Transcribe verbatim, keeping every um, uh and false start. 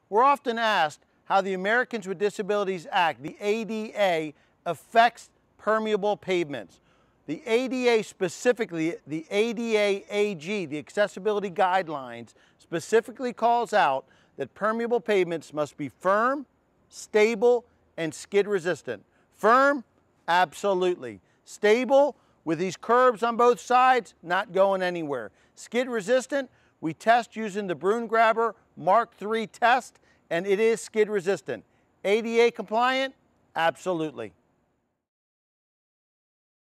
We're often asked how the Americans with Disabilities Act, the A D A, affects permeable pavements. The A D A specifically, the A D A A G, the Accessibility Guidelines, specifically calls out that permeable pavements must be firm, stable, and skid resistant. Firm? Absolutely. Stable? With these curbs on both sides, not going anywhere. Skid resistant? We test using the Broom Grabber Mark three test, and it is skid resistant. A D A compliant? Absolutely.